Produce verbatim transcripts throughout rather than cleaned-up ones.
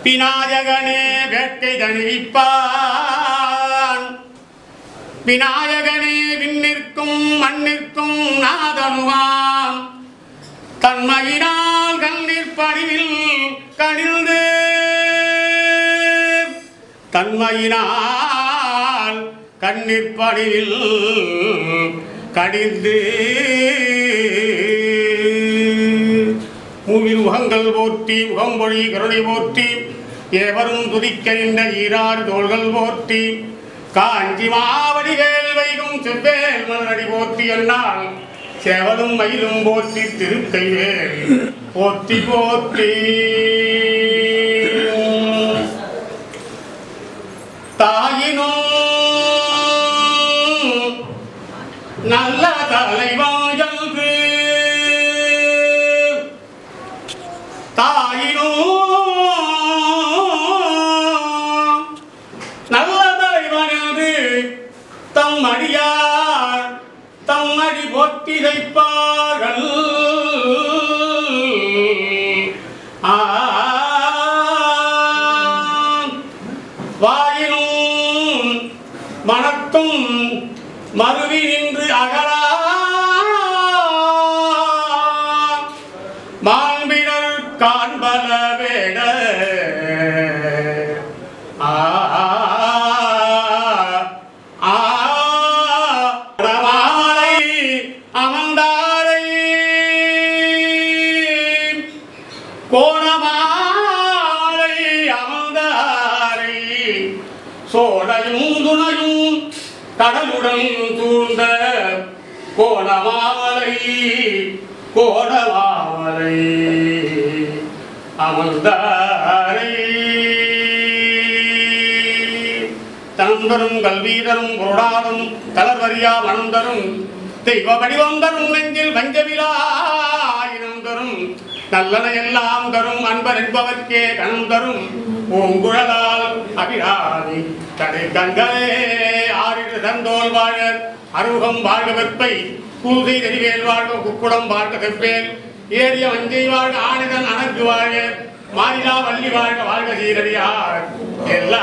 விநாயகனே வேட்கை தணிவிப்பான் விநாயகனே விண்ணிற்கும் மண்ணிற்கும் நாதனுவாம் தன்மையினால் கண்ணீர் படிவில் கணிந்து தன்மையினால் கண்ணீர் படிவில் கடிந்து மூவில் முகங்கள் போற்றி முகம்பொழி கருணை போற்றி ஏவரும் துதிக்க நின்ற ஈராறு தோள்கள் போற்றி காஞ்சி மாவடிவேல் வைகும் செவ்வேல் மலரடி போற்றி என்னால் சேவலும் மயிலும் போற்றி திருக்கைவேல் போற்றி போற்றி தாயினும் நல்ல தலைவாயல்கு தாயினும் நல்ல தலைவனது தம் அடியார் தம் அடி போற்றி வைப்பார்கள் வாயினும் மனத்தும் மருவி நின்று அகலா மாண்பினர் காண்பல வேட ஆமாலை அமர்ந்தாரை கோணமாலை அமர்ந்தாரை சோழையும் துணையும் கடலுடன் சூழ்ந்த கோணமாலை கோணமாலை அமர்ந்தாரை தனந்தரும் கல்வீரரும் பொருளாரும் தளர்வரியா மணந்தரும் தெய்வ வடிவம் தரும் நெஞ்சில் வஞ்சவிலாயினம் தரும் நல்லன எல்லாம் தரும் அன்பர் என்பவர்க்கே கணம் தரும் பூங்குழலால் அபிராமி கடை கண்களே ஆறிரு தந்தோல் வாழ அருகம் வாழ்க வெப்பை பூசை தெரிவேல் வாழ்க குக்குடம் வாழ்க தெப்பேல் ஏரிய வஞ்சை வாழ்க ஆணிதன் அணங்கு வாழ மாறிலா வள்ளி வாழ்க வாழ்க சீரடியார் எல்லா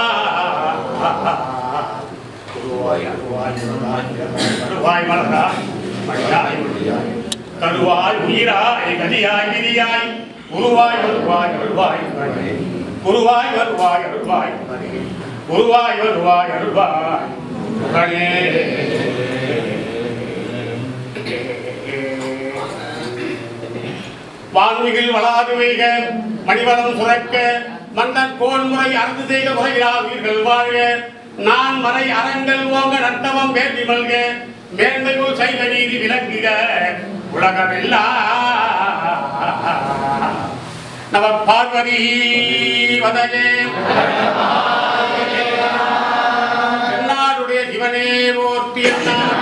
கருவாய் மலராய் மணியாய் கருவாய் உயிராய் கதியாய் விதியாய் உருவாய் வருவாய் அருள்வாய் உருவாய் வருவாய் அருள்வாய் உருவாய் வருவாய் அருள்வாய் வான்மிகில் வளாது வைக மணிவளம் சுரக்க மன்னன் கோன்முறை அறுந்து செய்த முறையிலா உயிர்கள் வாழ்க நான் மறை அறங்கள் ஓங்க நட்டவம் வேண்டி மல்க மேன்மையுள் சைவ நீதி விளங்குக உலகமெல்லாம் நம பார்வதி வதயே என்னாருடைய சிவனே போற்றி என்னார்